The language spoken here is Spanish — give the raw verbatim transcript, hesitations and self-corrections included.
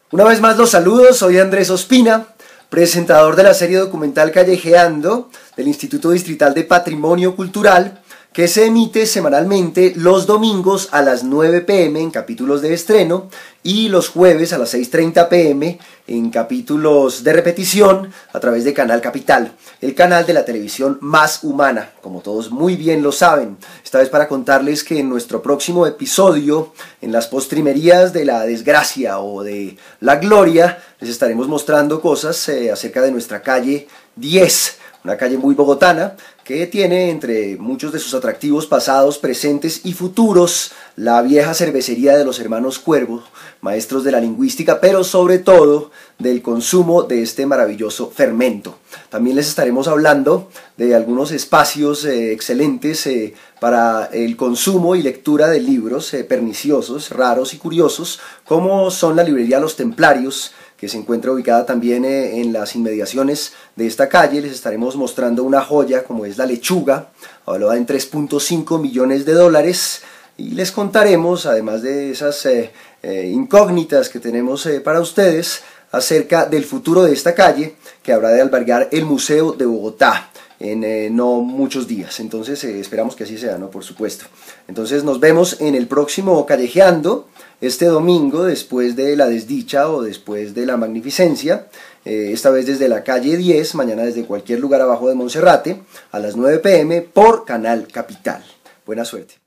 Una vez más los saludos, soy Andrés Ospina, presentador de la serie documental Callejeando del Instituto Distrital de Patrimonio Cultural, que se emite semanalmente los domingos a las nueve pe eme en capítulos de estreno y los jueves a las seis y treinta pe eme en capítulos de repetición a través de Canal Capital, el canal de la televisión más humana, como todos muy bien lo saben. Esta vez para contarles que en nuestro próximo episodio, en las postrimerías de la desgracia o de la gloria, les estaremos mostrando cosas eh, acerca de nuestra calle diez, una calle muy bogotana que tiene entre muchos de sus atractivos pasados, presentes y futuros la vieja cervecería de los hermanos Cuervo, maestros de la lingüística, pero sobre todo del consumo de este maravilloso fermento. También les estaremos hablando de algunos espacios eh, excelentes eh, para el consumo y lectura de libros eh, perniciosos, raros y curiosos, como son la librería Los Templarios, que se encuentra ubicada también eh, en las inmediaciones de esta calle. Les estaremos mostrando una joya como es la lechuga, valuada en tres punto cinco millones de dólares, y les contaremos, además de esas eh, eh, incógnitas que tenemos eh, para ustedes, acerca del futuro de esta calle, que habrá de albergar el Museo de Bogotá en eh, no muchos días. Entonces eh, esperamos que así sea, ¿no? Por supuesto. Entonces nos vemos en el próximo Callejeando, este domingo, después de la desdicha o después de la magnificencia, eh, esta vez desde la calle diez, mañana desde cualquier lugar abajo de Monserrate, a las nueve pe eme por Canal Capital. Buena suerte.